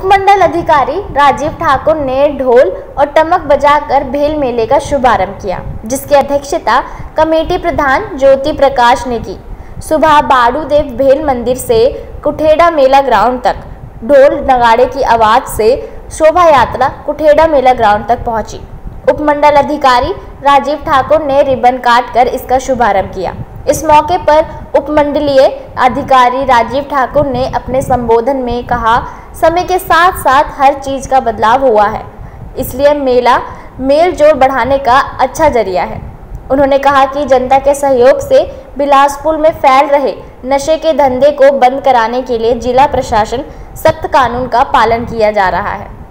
उपमंडल अधिकारी राजीव ठाकुर ने ढोल और टमक बजाकर भेल मेले का शुभारंभ किया, जिसकी अध्यक्षता कमेटी प्रधान ज्योति प्रकाश ने की। सुबह बाड़ूदेव भेल मंदिर से कुठेड़ा मेला ग्राउंड तक ढोल नगाड़े की आवाज से शोभा यात्रा कुठेड़ा मेला ग्राउंड तक पहुंची। उपमंडल अधिकारी राजीव ठाकुर ने रिबन काटकर इसका शुभारंभ किया। इस मौके पर उपमंडलीय अधिकारी राजीव ठाकुर ने अपने संबोधन में कहा, समय के साथ साथ हर चीज का बदलाव हुआ है, इसलिए मेला मेल जोल बढ़ाने का अच्छा जरिया है। उन्होंने कहा कि जनता के सहयोग से बिलासपुर में फैल रहे नशे के धंधे को बंद कराने के लिए जिला प्रशासन सख्त कानून का पालन किया जा रहा है।